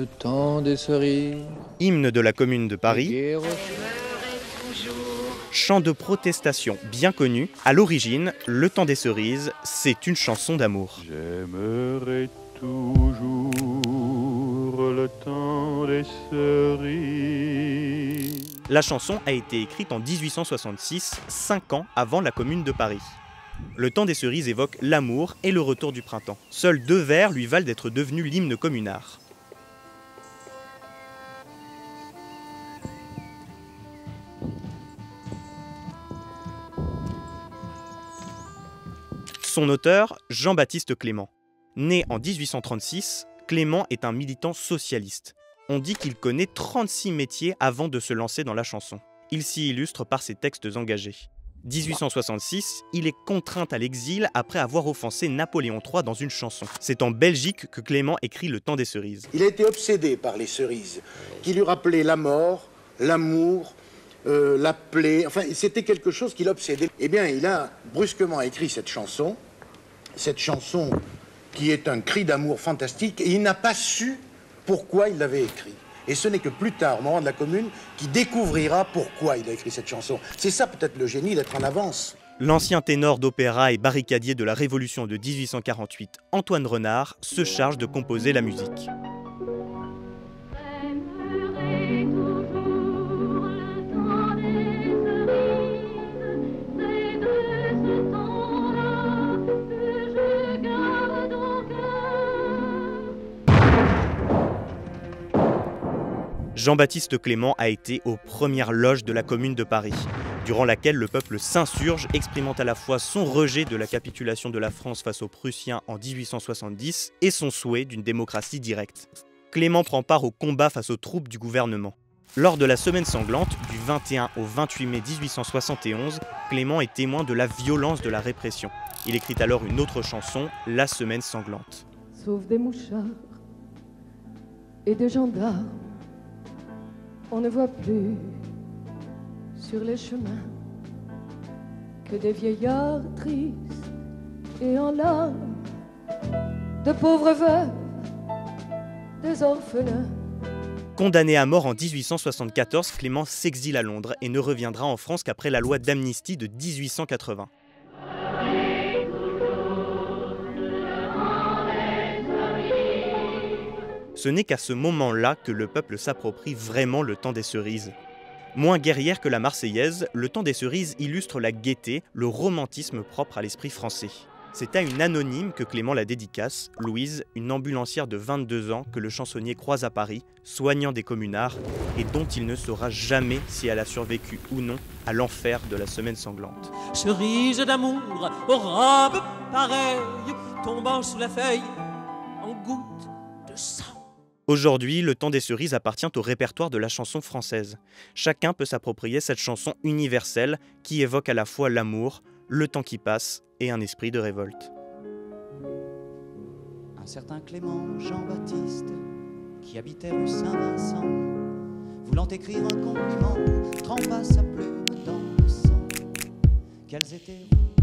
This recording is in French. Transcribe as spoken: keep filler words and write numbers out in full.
le temps des cerises. Hymne de la Commune de Paris, Guerre. chant de protestation bien connu. À l'origine, Le Temps des Cerises, c'est une chanson d'amour. J'aimerai toujours le temps des cerises. La chanson a été écrite en dix-huit cent soixante-six, cinq ans avant la Commune de Paris. Le Temps des Cerises évoque l'amour et le retour du printemps. Seuls deux vers lui valent d'être devenu l'hymne communard. Son auteur, Jean-Baptiste Clément. Né en dix-huit cent trente-six, Clément est un militant socialiste. On dit qu'il connaît trente-six métiers avant de se lancer dans la chanson. Il s'y illustre par ses textes engagés. dix-huit cent soixante-six, il est contraint à l'exil après avoir offensé Napoléon trois dans une chanson. C'est en Belgique que Clément écrit Le Temps des Cerises. Il a été obsédé par les cerises, qui lui rappelaient la mort, l'amour, euh, la plaie, enfin c'était quelque chose qui l'obsédait. Eh bien, il a brusquement écrit cette chanson, cette chanson qui est un cri d'amour fantastique, et il n'a pas su pourquoi il l'avait écrit. Et ce n'est que plus tard, au moment de la Commune, qu'il découvrira pourquoi il a écrit cette chanson. C'est ça peut-être le génie, d'être en avance. L'ancien ténor d'opéra et barricadier de la Révolution de dix-huit cent quarante-huit, Antoine Renard, se charge de composer la musique. Jean-Baptiste Clément a été aux premières loges de la Commune de Paris, durant laquelle le peuple s'insurge, exprimant à la fois son rejet de la capitulation de la France face aux Prussiens en dix-huit cent soixante-dix et son souhait d'une démocratie directe. Clément prend part au combat face aux troupes du gouvernement. Lors de la Semaine sanglante, du vingt et un au vingt-huit mai mille huit cent soixante et onze, Clément est témoin de la violence de la répression. Il écrit alors une autre chanson, La Semaine sanglante. Sauf des mouchards et des gendarmes, on ne voit plus sur les chemins que des vieillards tristes et en larmes, de pauvres veuves, des orphelins. Condamné à mort en dix-huit cent soixante-quatorze, Clément s'exile à Londres et ne reviendra en France qu'après la loi d'amnistie de dix-huit cent quatre-vingts. Ce n'est qu'à ce moment-là que le peuple s'approprie vraiment le Temps des Cerises. Moins guerrière que la Marseillaise, le Temps des Cerises illustre la gaieté, le romantisme propre à l'esprit français. C'est à une anonyme que Clément la dédicace, Louise, une ambulancière de vingt-deux ans que le chansonnier croise à Paris, soignant des communards, et dont il ne saura jamais si elle a survécu ou non à l'enfer de la Semaine sanglante. Cerise d'amour aux robes pareilles, tombant sous la feuille en gouttes de sang. Aujourd'hui, Le Temps des Cerises appartient au répertoire de la chanson française. Chacun peut s'approprier cette chanson universelle qui évoque à la fois l'amour, le temps qui passe et un esprit de révolte. Un certain Clément Jean-Baptiste, qui habitait rue Saint-Vincent, voulant écrire un compliment, trempa sa plume dans le sang. Qu'elles étaient rouges